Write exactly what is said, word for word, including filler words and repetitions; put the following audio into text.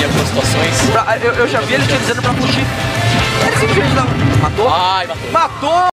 algumas situações. Pra, eu, eu já vi ele te dizendo pra fugir. Ele simplesmente não. Matou? Ai, matou. Matou!